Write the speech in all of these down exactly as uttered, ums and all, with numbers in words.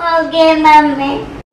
Okay mummy.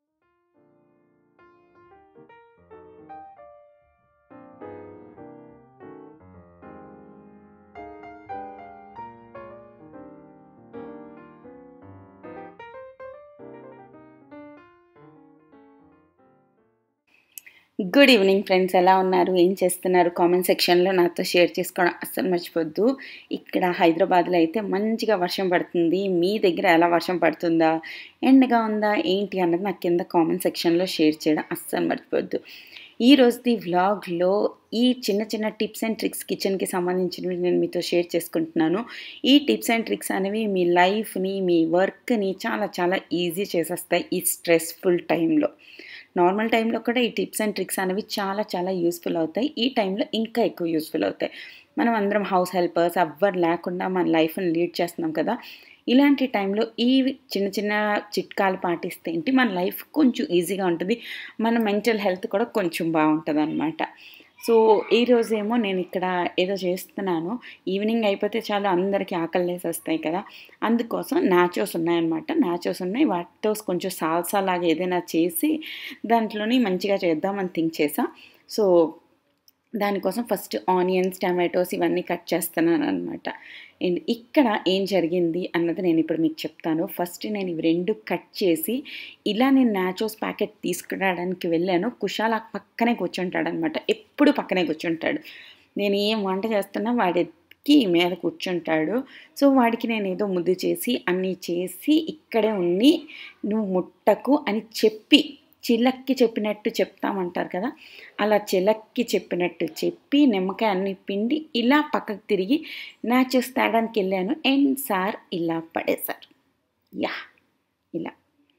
Good evening friends, ఎలా ఉన్నారు, ఏం చేస్తున్నారు? కామెంట్ సెక్షన్లో నాతో షేర్ చేసుకోవడం అస్సలు మర్చిపోద్దు. ఇక్కడ హైదరాబాద్లో అయితే మంచిగా వర్షం పడుతుంది. మీ దగ్గర ఎలా వర్షం పడుతుందా, ఎండగా ఉందా, ఏంటి అన్నది నాకు కింద కామెంట్ సెక్షన్లో షేర్ చేయడం అస్సలు మర్చిపోద్దు. ఈ రోజుది వ్లాగ్లో ఈ చిన్న చిన్న టిప్స్ అండ్ ట్రిక్స్ కిచెన్కి సంబంధించినవి నేను మీతో షేర్ చేసుకుంటున్నాను. ఈ టిప్స్ అండ్ ట్రిక్స్ అనేవి మీ లైఫ్ని, మీ వర్క్ని చాలా చాలా ఈజీ చేసేస్తాయి ఈ స్ట్రెస్ఫుల్ టైంలో. నార్మల్ టైంలో కూడా ఈ టిప్స్ అండ్ ట్రిక్స్ అనేవి చాలా చాలా యూస్ఫుల్ అవుతాయి. ఈ టైంలో ఇంకా ఎక్కువ యూస్ఫుల్ అవుతాయి. మనం అందరం హౌస్ హెల్పర్స్ ఎవ్వరు లేకుండా మన లైఫ్ని లీడ్ చేస్తున్నాం కదా. ఇలాంటి టైంలో ఈ చిన్న చిన్న చిట్కాలు పాటిస్తే ఏంటి మన లైఫ్ కొంచెం ఈజీగా ఉంటుంది, మన మెంటల్ హెల్త్ కూడా కొంచెం బాగుంటుంది అన్నమాట. సో ఈరోజేమో నేను ఇక్కడ ఏదో చేస్తున్నాను. ఈవినింగ్ అయిపోతే చాలు అందరికీ ఆకలి వేసేస్తాయి కదా, అందుకోసం నాచోస్ ఉన్నాయన్నమాట. నాచోస్ ఉన్నాయి, వాటితో కొంచెం సాల్సా లాగా ఏదైనా చేసి దాంట్లోని మంచిగా చేద్దామని థింక్ చేసా. సో దానికోసం ఫస్ట్ ఆనియన్స్, టమాటోస్ ఇవన్నీ కట్ చేస్తున్నాను అనమాట. అండ్ ఇక్కడ ఏం జరిగింది అన్నది నేను ఇప్పుడు మీకు చెప్తాను. ఫస్ట్ నేను ఇవి రెండు కట్ చేసి ఇలా నేను నాచోస్ ప్యాకెట్ తీసుకురావడానికి వెళ్ళాను. కుషాల్ ఆ పక్కనే కూర్చుంటాడు అనమాట, ఎప్పుడు పక్కనే కూర్చుంటాడు. నేను ఏం వంట చేస్తున్నా వాడికి మీద కూర్చుంటాడు. సో వాడికి నేను ఏదో ముద్దు చేసి అన్నీ చేసి ఇక్కడే ఉండి నువ్వు ముట్టకు అని చెప్పి చిలక్కి చెప్పినట్టు చెప్తామంటారు కదా, అలా చిలక్కి చెప్పినట్టు చెప్పి నిమ్మకాయ అన్ని పిండి ఇలా పక్కకు తిరిగి నాచోస్ తేడానికి వెళ్ళాను. అండ్ సార్ ఇలా పడేశారు. యా ఇలా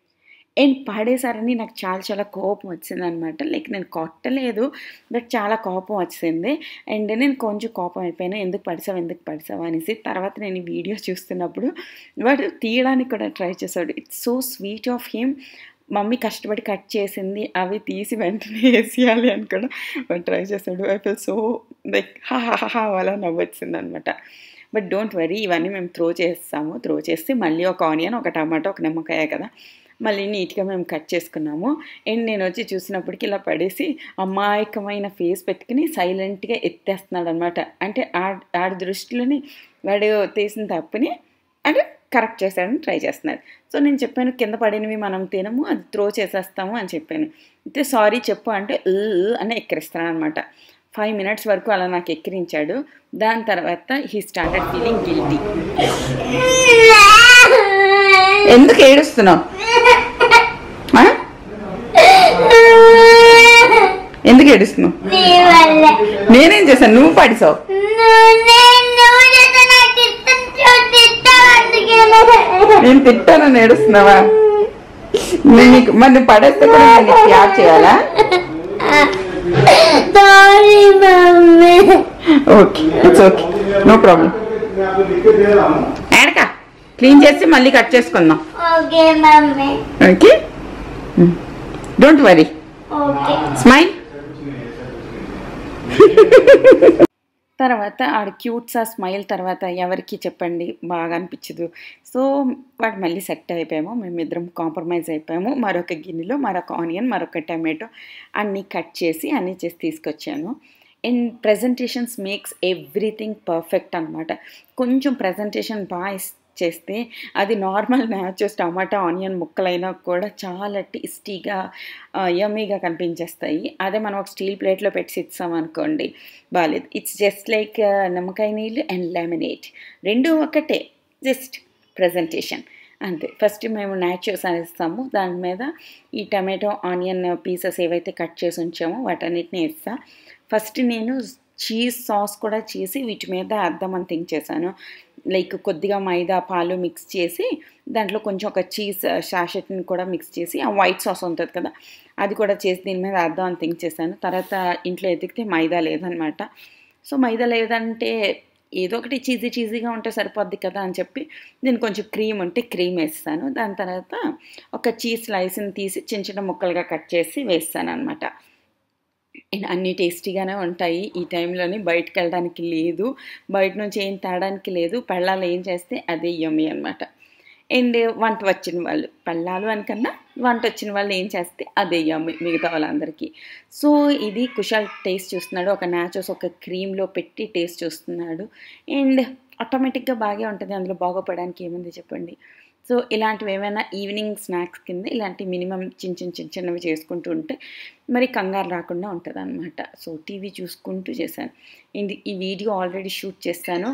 అండ్ పడేశారని నాకు చాలా చాలా కోపం వచ్చింది అనమాట. లైక్ నేను కొట్టలేదు, బట్ చాలా కోపం వచ్చింది. అండ్ నేను కొంచెం కోపం అయిపోయాను, ఎందుకు పడిసావు ఎందుకు పడిసావు అనేసి. తర్వాత నేను ఈ వీడియో చూస్తున్నప్పుడు వాడు తీయడానికి కూడా ట్రై చేశాడు. It's so sweet of him. Mummy కష్టపడి కట్ చేసింది అవి తీసి వెంటనే వేసేయాలి అని కూడా ట్రై చేశాడు. ఐ ఫీల్ సో లైక్ హా హా హా అలా నవ్వొచ్చింది అనమాట. బట్ డోంట్ వరీ, ఇవన్నీ మేము త్రో చేస్తాము. త్రో చేసి మళ్ళీ ఒక ఆనియన్, ఒక టమాటో, ఒక నిమ్మకాయ కదా మళ్ళీ నీట్గా మేము కట్ చేసుకున్నాము. అండ్ నేను వచ్చి చూసినప్పటికీ ఇలా పడేసి అమాయకమైన ఫేస్ పెట్టుకుని సైలెంట్గా ఎత్తేస్తున్నాడు అనమాట. అంటే ఆ దృష్టిలోని వాడు తీసిన తప్పుని అంటే కరెక్ట్ చేశాడని ట్రై చేస్తున్నాడు. సో నేను చెప్పాను కింద పడినవి మనం తినము, అది త్రో చేసేస్తాము అని చెప్పాను. అయితే సారీ చెప్పు అంటే అని ఎక్కిరిస్తాను అనమాట. ఫైవ్ మినిట్స్ వరకు అలా నాకు ఎక్కిరించాడు. దాని తర్వాత హీ స్టార్టెడ్ ఫీలింగ్ గిల్టీ. ఎందుకు ఏడుస్తున్నావు? ఎందుకు ఏడుస్తున్నావు? నేనేం చేశాను? నువ్వు పడిసావు. నేను తిట్టానని ఏడుస్తున్నావా? నీకు మరి నువ్వు పడేస్తే కూడా నేను యాడ్ చేయాలా? Okay, it's okay, no problem. ఏడకా క్లీన్ చేసి మళ్ళీ కట్ చేసుకుందాం. Okay, don't worry, smile. తర్వాత ఆడ క్యూట్స్ ఆ స్మైల్ తర్వాత ఎవరికి చెప్పండి బాగా అనిపించదు. సో వాడు మళ్ళీ సెట్ అయిపోయాము, మేమిద్దరం కాంప్రమైజ్ అయిపోయాము. మరొక గిన్నెలో మరొక ఆనియన్, మరొక టమాటో అన్నీ కట్ చేసి అన్నీ చేసి తీసుకొచ్చాను. And presentations makes everything perfect అనమాట. కొంచెం ప్రజెంటేషన్ బాగా చేస్తే అది నార్మల్ నాచోస్ టమాటా ఆనియన్ ముక్కలైనా కూడా చాలా టేస్టీగా యమ్మీగా కనిపించేస్తాయి. అదే మనం ఒక స్టీల్ ప్లేట్లో పెట్టి ఇస్తాం అనుకోండి, బాగాలేదు. ఇట్స్ జస్ట్ లైక్ నిమ్మకాయ నీళ్ళు అండ్ లెమనేడ్, రెండు ఒకటే, జస్ట్ ప్రజెంటేషన్ అంతే. ఫస్ట్ మేము నాచోస్ వేస్తాము, దాని మీద ఈ టమాటో ఆనియన్ పీసెస్ ఏవైతే కట్ చేసి ఉంచామో వాటన్నిటిని వేస్తా. ఫస్ట్ నేను చీజ్ సాస్ కూడా చేసి వీటి మీద వేద్దామని థింక్ చేశాను. లైక్ కొద్దిగా మైదా పాలు మిక్స్ చేసి దాంట్లో కొంచెం ఒక చీజ్ షాషెట్ని కూడా మిక్స్ చేసి ఆ వైట్ సాస్ ఉంటుంది కదా అది కూడా చేసి దీని మీద వేద్దామని థింక్ చేశాను. తర్వాత ఇంట్లో ఎదిగితే మైదా లేదనమాట. సో మైదా లేదంటే ఏదో ఒకటి చీజీ చీజీగా ఉంటే సరిపోద్ది కదా అని చెప్పి నేను కొంచెం క్రీమ్ ఉంటే క్రీమ్ వేస్తాను. దాని తర్వాత ఒక చీజ్ స్లైస్ని తీసి చిన్న చిన్న ముక్కలుగా కట్ చేసి వేస్తాను అనమాట. అండ్ అన్నీ టేస్టీగానే ఉంటాయి. ఈ టైంలోని బయటకు వెళ్ళడానికి లేదు, బయట నుంచి ఏం తేడానికి లేదు, పెళ్ళాలు ఏం చేస్తే అదే యమ్మీ అనమాట. అండ్ వంట వచ్చిన వాళ్ళు పల్లాలు అనికన్నా వంట వచ్చిన వాళ్ళు ఏం చేస్తే అదే యమ్మి మిగతా వాళ్ళందరికీ. సో ఇది కుషాల్ టేస్ట్ చూస్తున్నాడు. ఒక నాచోస్ ఒక క్రీమ్‌లో పెట్టి టేస్ట్ చూస్తున్నాడు. అండ్ ఆటోమేటిక్‌గా బాగే ఉంటది. అందులో బాగోపడడానికి ఏముంది చెప్పండి. సో ఇలాంటివి ఏమైనా ఈవినింగ్ స్నాక్స్ కింద ఇలాంటి మినిమమ్ చిన్న చిన్న చిన్న చిన్నవి చేసుకుంటూ ఉంటే మరి కంగారు రాకుండా ఉంటదనమాట. సో టీవీ చూసుకుంటూ చేశాను. అండ్ ఈ వీడియో ఆల్రెడీ షూట్ చేశాను.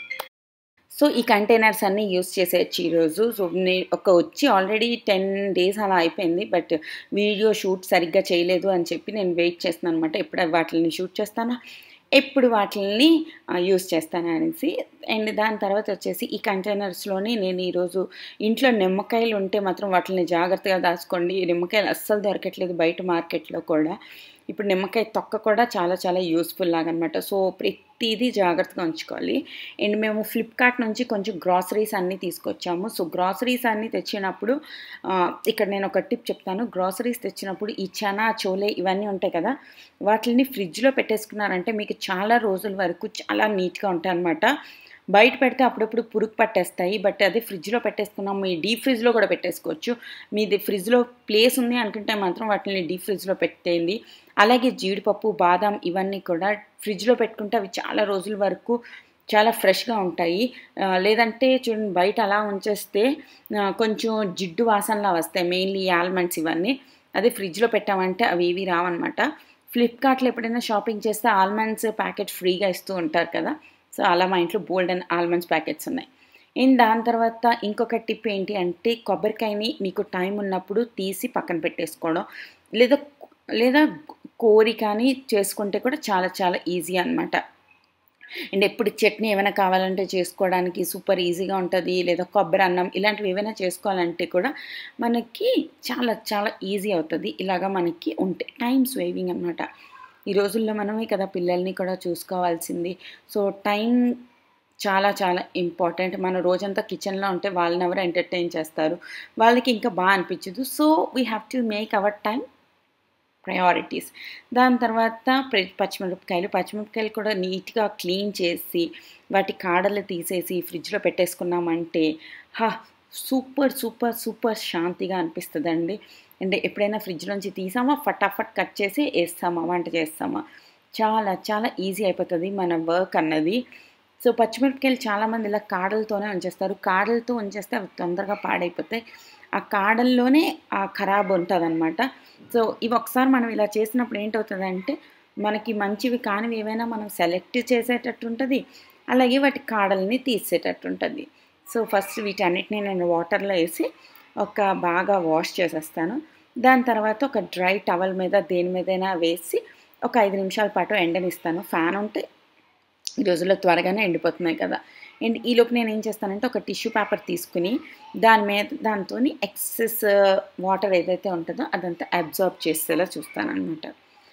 సో ఈ కంటైనర్స్ అన్నీ యూజ్ చేసేయచ్చు ఈరోజు. సో నే ఒక వచ్చి ఆల్రెడీ టెన్ డేస్ అలా అయిపోయింది. బట్ వీడియో షూట్ సరిగ్గా చేయలేదు అని చెప్పి నేను వెయిట్ చేస్తున్నాను అనమాట. ఎప్పుడు వాటిని షూట్ చేస్తానో ఎప్పుడు వాటిని యూజ్ చేస్తాను అనేసి. అండ్ దాని తర్వాత వచ్చేసి ఈ కంటైనర్స్లోని నేను ఈరోజు ఇంట్లో నిమ్మకాయలు ఉంటే మాత్రం వాటిని జాగ్రత్తగా దాచుకోండి. నిమ్మకాయలు అస్సలు దొరకట్లేదు బయట మార్కెట్లో కూడా. ఇప్పుడు నిమ్మకాయ తొక్క కూడా చాలా చాలా యూస్ఫుల్ లాగా అనమాట. సో ప్రతిదీ జాగ్రత్తగా ఉంచుకోవాలి. అండ్ మేము ఫ్లిప్కార్ట్ నుంచి కొంచెం గ్రాసరీస్ అన్నీ తీసుకొచ్చాము. సో గ్రాసరీస్ అన్నీ తెచ్చినప్పుడు ఇక్కడ నేను ఒక టిప్ చెప్తాను. గ్రాసరీస్ తెచ్చినప్పుడు ఈ చనా చోలే ఇవన్నీ ఉంటాయి కదా, వాటిని ఫ్రిడ్జ్లో పెట్టేసుకున్నారంటే మీకు చాలా రోజుల వరకు చాలా నీట్గా ఉంటాయి అన్నమాట. బయట పెడితే అప్పుడప్పుడు పురుగు పట్టేస్తాయి. బట్ అదే ఫ్రిడ్జ్లో పెట్టేసుకున్నాం. మీ డీప్ ఫ్రిడ్జ్లో కూడా పెట్టేసుకోవచ్చు. మీది ఫ్రిడ్జ్లో ప్లేస్ ఉంది అనుకుంటే మాత్రం వాటిని డీప్ ఫ్రిడ్జ్లో పెట్టేయండి. అలాగే జీడిపప్పు బాదం ఇవన్నీ కూడా ఫ్రిడ్జ్లో పెట్టుకుంటే అవి చాలా రోజుల వరకు చాలా ఫ్రెష్గా ఉంటాయి. లేదంటే చూడండి బయట అలా ఉంచేస్తే కొంచెం జిడ్డు వాసనలా వస్తాయి. మెయిన్లీ ఆల్మండ్స్ ఇవన్నీ. అదే ఫ్రిడ్జ్లో పెట్టామంటే అవి ఏవి రావన్నమాట. ఫ్లిప్కార్ట్లో ఎప్పుడైనా షాపింగ్ చేస్తే ఆల్మండ్స్ ప్యాకెట్ ఫ్రీగా ఇస్తూ ఉంటారు కదా. సో అలా మా ఇంట్లో బోల్డ్ అండ్ ఆల్మండ్స్ ప్యాకెట్స్ ఉన్నాయి. అండ్ దాని తర్వాత ఇంకొక టిప్ ఏంటి అంటే కొబ్బరికాయని మీకు టైం ఉన్నప్పుడు తీసి పక్కన పెట్టేసుకోవడం, లేదా లేదా కోరి కానీ చేసుకుంటే కూడా చాలా చాలా ఈజీ అనమాట. అండ్ ఎప్పుడు చట్నీ ఏమైనా కావాలంటే చేసుకోవడానికి సూపర్ ఈజీగా ఉంటుంది. లేదా కొబ్బరి అన్నం ఇలాంటివి ఏమైనా చేసుకోవాలంటే కూడా మనకి చాలా చాలా ఈజీ అవుతుంది. ఇలాగా మనకి ఉంటే టైం సేవింగ్ అనమాట. ఈ రోజుల్లో మనమే కదా పిల్లల్ని కూడా చూసుకోవాల్సింది. సో టైం చాలా చాలా ఇంపార్టెంట్. మన రోజంతా కిచెన్లో ఉంటే వాళ్ళని ఎవరు ఎంటర్టైన్ చేస్తారు, వాళ్ళకి ఇంకా బాగా అనిపించదు. So we have to make our time priorities. దాని తర్వాత పచ్చిమిరపకాయలు పచ్చిమిరపకాయలు కూడా నీట్గా క్లీన్ చేసి వాటి కాడలు తీసేసి ఫ్రిడ్జ్లో పెట్టేసుకున్నామంటే హా సూపర్ సూపర్ సూపర్ శాంతిగా అనిపిస్తుందండి. అంటే ఎప్పుడైనా ఫ్రిడ్జ్లోంచి తీసామా ఫటాఫట్ కట్ చేసి వేస్తామా వంట చేస్తామా, చాలా చాలా ఈజీ అయిపోతుంది మన వర్క్ అన్నది. సో పచ్చిమిరపకాయలు చాలామంది ఇలా కాడలతోనే ఉంచేస్తారు. కాడలతో ఉంచేస్తే అవి తొందరగా పాడైపోతాయి. ఆ కాడల్లోనే ఆ ఖరాబ్ ఉంటుంది అనమాట. సో ఇవి ఒకసారి మనం ఇలా చేసినప్పుడు ఏంటవుతుందంటే మనకి మంచివి కానివి ఏవైనా మనం సెలెక్ట్ చేసేటట్టు ఉంటుంది, అలాగే వాటి కాడల్ని తీసేటట్టు ఉంటుంది. సో ఫస్ట్ వీటన్నిటిని నేను వాటర్లో వేసి ఒక బాగా వాష్ చేసేస్తాను. దాని తర్వాత ఒక డ్రై టవల్ మీద దేని మీదైనా వేసి ఒక ఐదు నిమిషాల పాటు ఎండనిస్తాను. ఫ్యాన్ ఉంటే ఈ రోజుల్లో త్వరగానే ఎండిపోతున్నాయి కదా. అండ్ ఈలోపు నేను ఏం చేస్తానంటే ఒక టిష్యూ పేపర్ తీసుకుని దాని మీద దాంతో ఎక్సెస్ వాటర్ ఏదైతే ఉంటుందో అదంతా అబ్జార్బ్ చేసేలా చూస్తానన్నమాట.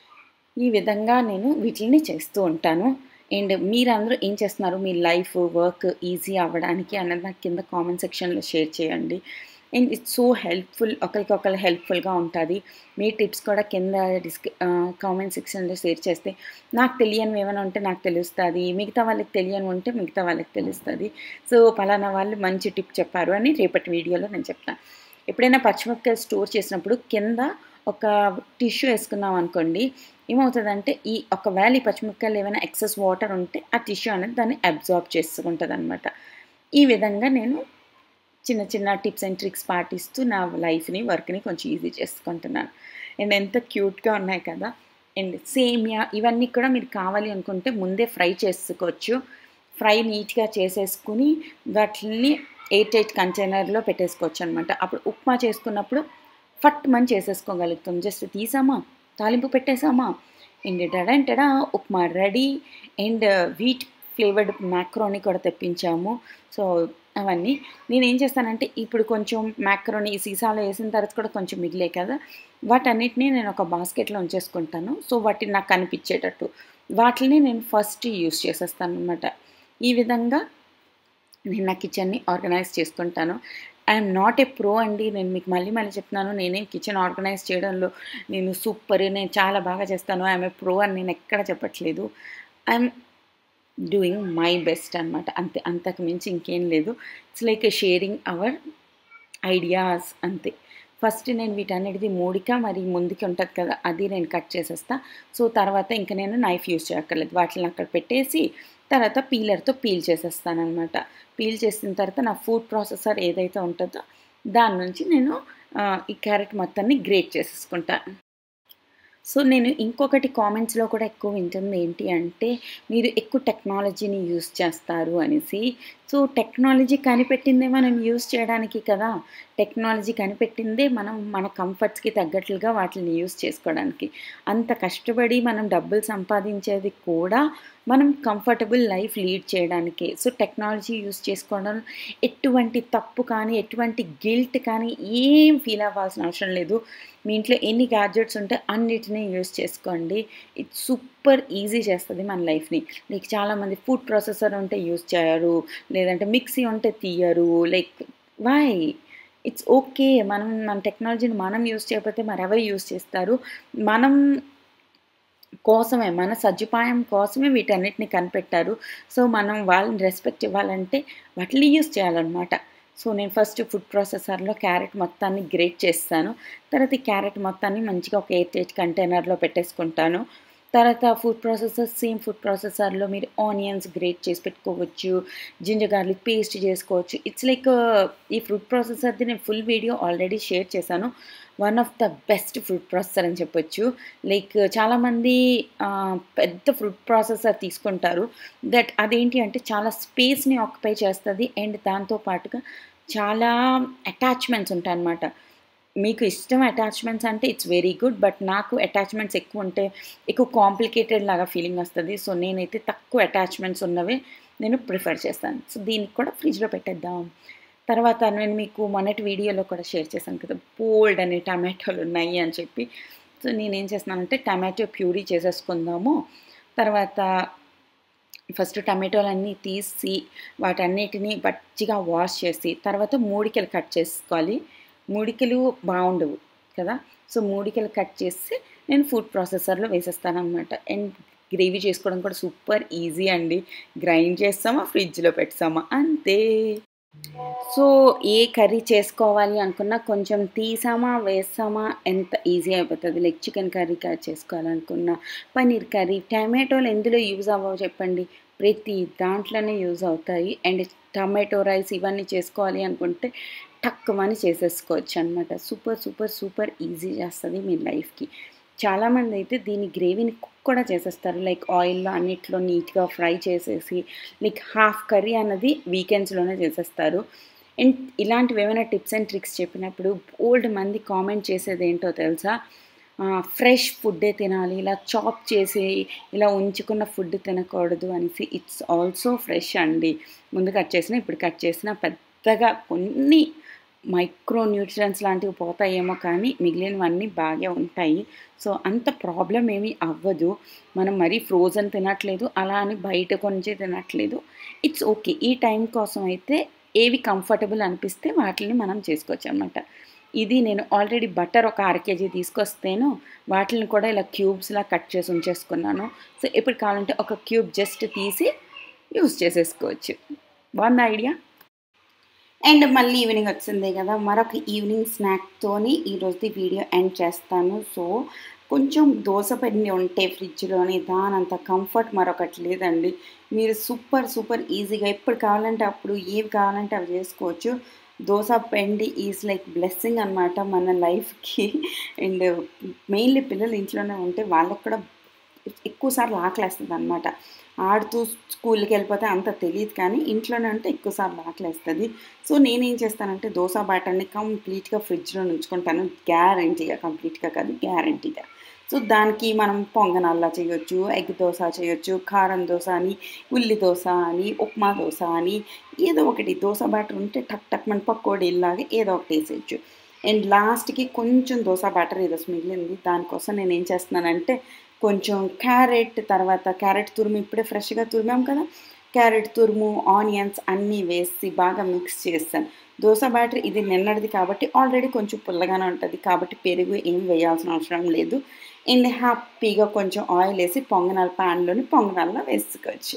ఈ విధంగా నేను వీటిని చేస్తూ ఉంటాను. అండ్ మీరందరూ ఏం చేస్తున్నారు, మీ లైఫ్ వర్క్ ఈజీ అవ్వడానికి అన్నది నాకు కింద కామెంట్ సెక్షన్లో షేర్ చేయండి. అండ్ ఇట్స్ సో హెల్ప్ఫుల్, ఒకరికొకరు హెల్ప్ఫుల్గా ఉంటుంది. మీ టిప్స్ కూడా కింద డిస్క్ కామెంట్ సెక్షన్లో షేర్ చేస్తే నాకు తెలియనివి ఏమైనా ఉంటే నాకు తెలుస్తుంది, మిగతా వాళ్ళకి తెలియని ఉంటే మిగతా వాళ్ళకి తెలుస్తుంది. సో పలానా వాళ్ళు మంచి టిప్ చెప్పారు అని రేపటి వీడియోలో నేను చెప్తాను. ఎప్పుడైనా పచ్చిమిరపకాయలు స్టోర్ చేసినప్పుడు కింద ఒక టిష్యూ వేసుకున్నాం అనుకోండి, ఏమవుతుందంటే ఈ ఒకవేళ ఈ పచ్చిమిరపకాయలు ఏమైనా ఎక్సెస్ వాటర్ ఉంటే ఆ టిష్యూ అనేది దాన్ని అబ్జార్బ్ చేసుకుంటుంది అనమాట. ఈ విధంగా నేను చిన్న చిన్న టిప్స్ అండ్ ట్రిక్స్ పాటిస్తూ నా లైఫ్ని వర్క్ని కొంచెం ఈజీ చేసుకుంటున్నాను. అండ్ ఎంత క్యూట్గా ఉన్నాయి కదా. అండ్ సేమియా ఇవన్నీ కూడా మీరు కావాలి అనుకుంటే ముందే ఫ్రై చేసుకోవచ్చు. ఫ్రై నీట్గా చేసేసుకుని వాటిని ఎయిట్ ఎయిట్ కంటైనర్లో పెట్టేసుకోవచ్చు అనమాట. అప్పుడు ఉప్మా చేసుకున్నప్పుడు ఫట్ మని చేసేసుకోగలుగుతాం. జస్ట్ తీసామా తాలింపు పెట్టేసామా అండ్ డడంటడా upma ready. And wheat flavoured macaroni కూడా తెప్పించాము. సో అవన్నీ నేనేం చేస్తానంటే ఇప్పుడు కొంచెం మ్యాక్రోని సీసాలో వేసిన తర్వాత కూడా కొంచెం మిగిలే కదా, వాటన్నిటినీ నేను ఒక బాస్కెట్లో ఉంచేసుకుంటాను. సో వాటిని నాకు కనిపించేటట్టు వాటిని నేను ఫస్ట్ యూస్ చేసేస్తాను అనమాట. ఈ విధంగా నేను నా కిచెన్ని ఆర్గనైజ్ చేసుకుంటాను. ఐఎమ్ నాట్ ఏ ప్రో అండి. నేను మీకు మళ్ళీ మళ్ళీ చెప్తున్నాను, నేనేం కిచెన్ ఆర్గనైజ్ చేయడంలో నేను సూపర్, నేను చాలా బాగా చేస్తాను, ఐఎమ్ ఏ ప్రో అని నేను ఎక్కడ చెప్పట్లేదు. ఐఎమ్ డూయింగ్ మై బెస్ట్ అనమాట. అంతే, అంతకు మించి ఇంకేం లేదు. It's like a sharing our ideas అంతే. ఫస్ట్ నేను వీటన్నిటిది మూడిక మరి ముందుకి ఉంటది కదా! అది నేను కట్ చేసేస్తా. సో, తర్వాత ఇంక నేను నైఫ్ యూజ్ చేయక్కర్లేదు. వాటిలిని అక్కడ పెట్టేసి తర్వాత పీలర్‌తో పీల్ చేసేస్తాననమాట. పీల్ చేసిన తర్వాత నా ఫుడ్ ప్రాసెసర్ ఏదైతే ఉంటదో దాని నుంచి నేను ఆహ్, ఈ క్యారెట్ మొత్తాన్ని గ్రేట్ చేసేసుకుంటా. సో, నేను ఇంకొకటి కామెంట్స్‌లో కూడా ఎక్కువ వింటుంది ఏంటి అంటే, మీరు ఎక్కువ టెక్నాలజీని యూజ్ చేస్తారు అనేసి. సో, టెక్నాలజీ కనిపెట్టిందే మనం యూజ్ చేయడానికి కదా! టెక్నాలజీ కనిపెట్టిందే మనం మన కంఫర్ట్స్‌కి తగ్గట్లుగా వాటిని యూజ్ చేసుకోవడానికి. అంత కష్టపడి మనం డబ్బులు సంపాదించేది కూడా మనం కంఫర్టబుల్ లైఫ్ లీడ్ చేయడానికే. సో, టెక్నాలజీ యూజ్ చేసుకోవడం ఎటువంటి తప్పు కానీ, ఎటువంటి గిల్ట్ కానీ ఏం ఫీల్ అవ్వాల్సిన అవసరం లేదు. మీ ఇంట్లో ఎన్ని గ్యాడ్జెట్స్ ఉంటే అన్నిటిని యూజ్ చేసుకోండి. ఇది సూపర్ ఈజీ చేస్తది మన లైఫ్‌ని. లైక్ చాలామంది ఫుడ్ ప్రాసెసర్ ఉంటే యూజ్ చేయరు. లేదంటే మిక్సీ ఉంటే తీయరు. Like why? It's okay. మనం మన టెక్నాలజీని మనం యూజ్ చేయకపోతే మరెవరు యూజ్ చేస్తారు? మనం కోసమే, మన సదుపాయం కోసమే వీటన్నిటిని కనిపెట్టారు. సో, మనం వాళ్ళని రెస్పెక్ట్ ఇవ్వాలంటే వాటిని యూజ్ చేయాలనమాట. సో, నేను ఫస్ట్ ఫుడ్ ప్రాసెసర్‌లో క్యారెట్ మొత్తాన్ని గ్రేట్ చేసేసాను. తర్వాత ఈ క్యారెట్ మొత్తాన్ని మంచిగా ఒక ఎయిర్ టైట్ కంటైనర్‌లో పెట్టేసుకుంటాను. తర్వాత ఫుడ్ ప్రాసెసర్ సేమ్ ఫుడ్ ప్రాసెసర్‌లో మీరు ఆనియన్స్ గ్రేట్ చేసి పెట్టుకోవచ్చు. జింజర్ గార్లిక్ పేస్ట్ చేసుకోవచ్చు. ఇట్స్ లైక్ ఈ ఫుడ్ ప్రాసెసర్‌ది నేను ఫుల్ వీడియో ఆల్రెడీ షేర్ చేశాను. One of the best food processor అని చెప్పొచ్చు. లైక్ చాలామంది ఆహ్, పెద్ద ఫుడ్ ప్రాసెసర్ తీసుకుంటారు. దట్ అదేంటి అంటే చాలా స్పేస్‌ని ఆక్యుపై చేస్తది. అండ్ దాంతో పాటుగా చాలా అటాచ్‌మెంట్స్ ఉంటాయన్నమాట. మీకు ఇష్టం అటాచ్‌మెంట్స్ అంటే ఇట్స్ వెరీ గుడ్. బట్ నాకు అటాచ్‌మెంట్స్ ఎక్కువుంటే ఎక్కువ కాంప్లికేటెడ్ లాగా ఫీలింగ్ వస్తది. సో, నేనైతే తక్కువ అటాచ్‌మెంట్స్ ఉన్నవే నేను ప్రిఫర్ చేస్తాను. సో, దీనికి కూడా ఫ్రిడ్జ్‌లో పెట్టేద్దాం. తర్వాత నేను మీకు మొన్నటి వీడియోలో కూడా షేర్ చేశాను కదా! బోలెడన్ని టమాటోలున్నాయి అని చెప్పి. సో, నేనేం చేస్తున్నానంటే టమాటో ప్యూరీ చేసేసుకుందాము. తర్వాత ఫస్ట్ టమాటోలన్నీ తీసి వాటన్నిటిని మంచిగా వాష్ చేసి తర్వాత మూడికలు కట్ చేసుకోవాలి. మూడికలు బావుండవు కదా! సో, మూడికలు కట్ చేసి నేను ఫుడ్ ప్రాసెసర్‌లో వేసేస్తాననమాట. అండ్ గ్రేవీ చేసుకోవడం కూడా సూపర్ ఈజీ అండి. గ్రైండ్ చేస్తామా, ఫ్రిడ్జ్‌లో పెట్టేసామా అంతే. సో, ఏ కర్రీ చేసుకోవాలి అనుకున్నా కొంచెం తీసామా, వేసామా ఎంత ఈజీ అయిపోతది. లైక్ చికెన్ కర్రీ క చేసుకోవాలనుకున్నా, పన్నీర్ కర్రీ, టమాటోలు ఎందులో యూజ్ అవ్వవు చెప్పండి? ప్రతి దాంట్లోనే యూజ్ అవుతాయి. అండ్ టమాటో రైస్ ఇవన్నీ చేసుకోవాలి అనుకుంటే టక్కుమని చేసేసుకోవచ్చనమాట. సూపర్, సూపర్, సూపర్ ఈజీ చేస్తది మీ లైఫ్‌కి. చాలామందైతే దీని గ్రేవీని కుక్ కూడా చేసేస్తారు. లైక్ ఆయిల్‌లో అన్నిట్లో నీట్‌గా ఫ్రై చేసేసి లైక్ హాఫ్ కర్రీ అన్నది వీకెండ్స్‌లోనే చేసేస్తారు. అండ్ ఇలాంటివేమైనా టిప్స్ అండ్ ట్రిక్స్ చెప్పినప్పుడు బోలెడు మంది కామెంట్ చేసేదేంటో తెలుసా? ఆహ్, ఫ్రెష్ ఫుడ్డే తినాలి. ఇలా చాప్ చేసి, ఇలా ఉంచుకున్న ఫుడ్ తినకూడదు అనేసి. ఇట్స్ ఆల్సో ఫ్రెష్ అండి. ముందు కట్ చేసినా, ఇప్పుడు కట్ చేసినా పెద్దగా కొన్ని మైక్రో న్యూట్రియంట్స్ లాంటివి పోతాయేమో కానీ మిగిలినవన్నీ బాగే ఉంటాయి. సో, అంత ప్రాబ్లమ్ ఏమీ అవ్వదు. మనం మరీ ఫ్రోజన్ తినట్లేదు. అలా అని బయట కొనిచే తినట్లేదు. It's okay. ఈ టైం కోసం అయితే ఏవి కంఫర్టబుల్ అనిపిస్తే వాటిలిని మనం చేసుకోవచ్చనమాట. ఇది నేను ఆల్రెడీ బటర్ ఒక అర కేజీ తీసుకొస్తేను వాటిలిని కూడా ఇలా క్యూబ్స్‌లా కట్ చేసి ఉంచేసుకున్నాను. సో, ఎప్పుడు కావాలంటే ఒక క్యూబ్ జస్ట్ తీసి యూజ్ చేసేసుకోవచ్చు. బావుందా ఐడియా? అండ్ మళ్ళీ ఈవినింగ్ వచ్చింది కదా! మరొక ఈవినింగ్ స్నాక్‌తోని ఈరోజుది వీడియో ఎండ్ చేస్తాను. సో, కొంచెం దోస పిండి ఉంటే ఫ్రిడ్జ్‌లోని దానంత కంఫర్ట్ మరొకటి లేదండి. మీరు సూపర్, సూపర్ ఈజీగా ఎప్పుడు కావాలంటే అప్పుడు, ఏవి కావాలంటే అవి చేసుకోవచ్చు. దోస పిండి ఈజ్ లైక్ బ్లెస్సింగ్ అనమాట మన లైఫ్‌కి. అండ్ మెయిన్‌లీ పిల్లలు ఇంట్లోనే ఉంటే వాళ్ళకి కూడా ఎక్కువ సార్లు ఆకలేస్తదనమాట. ఆడుతూ స్కూల్‌కెళ్ళిపోతే అంత తెలీదు కానీ, ఇంట్లోనే ఉంటే ఎక్కువ సార్లు ఆకలేస్తది. సో, నేనేం చేస్తానంటే దోస బ్యాటర్‌ని కంప్లీట్‌గా ఫ్రిడ్జ్‌లో ఉంచుకుంటాను. గ్యారంటీగా కంప్లీట్‌గా కాదు గ్యారంటీగా. సో, దానికి మనం పొంగనాల్లా చేయొచ్చు, ఎగ్ దోస చేయొచ్చు, కారం దోస అని, ఉల్లి దోస అని, ఉప్మా దోస అని ఏదో ఒకటి దోస బ్యాటర్ ఉంటే టక్ టక్‌మని పకోడీల్లాగా ఏదో ఒకటి ఏసేయొచ్చు. అండ్ లాస్ట్‌కి కొంచెం దోస బ్యాటర్ ఈరోజు మిగిలింది. దానికోసం నేనేం చేస్తున్నానంటే కొంచెం క్యారెట్ తర్వాత క్యారెట్ తురుము ఇప్పుడే ఫ్రెష్‌గా తురిమాం కదా! క్యారెట్ తురుము, ఆనియన్స్ అన్నీ వేసి బాగా మిక్స్ చేశాను. దోస బ్యాటర్ ఇది నిన్నటిది కాబట్టి ఆల్రెడీ కొంచెం పుల్లగానే ఉంటది. కాబట్టి పెరుగు ఏం వేయాల్సిన అవసరం లేదు. అండ్ హ్యాపీగా కొంచెం ఆయిలేసి పొంగనాలు పాన్‌లోని పొంగనాల్లో వేసుకోవచ్చు.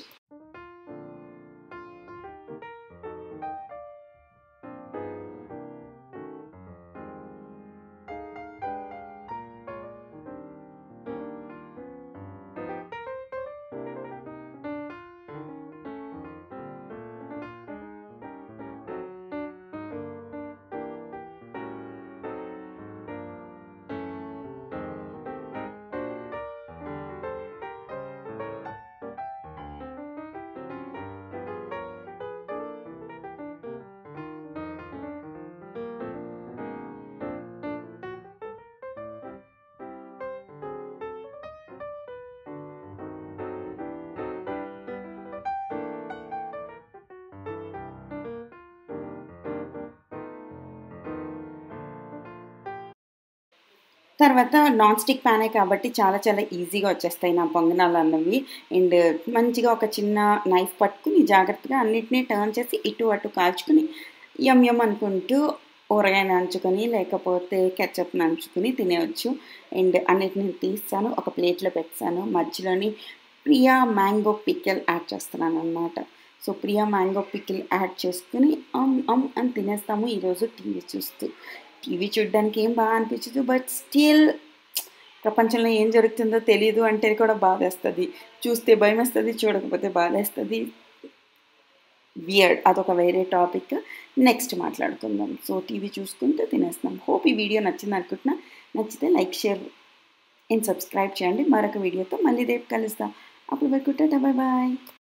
తర్వాత నాన్ స్టిక్ ప్యానే కాబట్టి చాలా చాలా ఈజీగా వచ్చేస్తాయి నా పొంగనాలన్నవి. అండ్ మంచిగా ఒక చిన్న నైఫ్ పట్టుకొని జాగ్రత్తగా అన్నిటిని టర్న్ చేసి ఇటు అటు కాల్చుకొని యమ్ యమ్ అనుకుంటూ ఊరగాయ నంచుకొని లేకపోతే కెచప్ నంచుకొని తినేయొచ్చు. అండ్ అన్నిటిని తీస్తాను. ఒక ప్లేట్‌లో పెట్టేసాను. మధ్యలోని ప్రియా మ్యాంగో పికిల్ యాడ్ చేస్తున్నాననమాట. So, Priya mango pickle add చేసుకొని అమ్ అమ్ అని తినేస్తాము ఈరోజు టీవీ చూస్తూ. టీవీ చూడ్డానికి ఏం బా అనిపించదు. బట్ స్టిల్ ప్రపంచంలో ఏం జరుగుతుందో తెలీదు అంటే కూడా బాధేస్తది. చూస్తే భయమేస్తది. చూడకపోతే బాధేస్తది. వియర్డ్ అదొక వేరే టాపిక్. నెక్స్ట్ మాట్లాడుకుందాం. సో, టీవీ చూసుకుంటూ తినేస్తున్నాం. హోప్ ఈ వీడియో నచ్చిందనుకుంటున్నా. నచ్చితే లైక్, షేర్ అండ్ సబ్స్క్రైబ్ చేయండి. మరొక వీడియోతో మళ్ళీ రేపు కలుస్తా. అప్పటి వరకు టాటా బాయ్ బాయ్.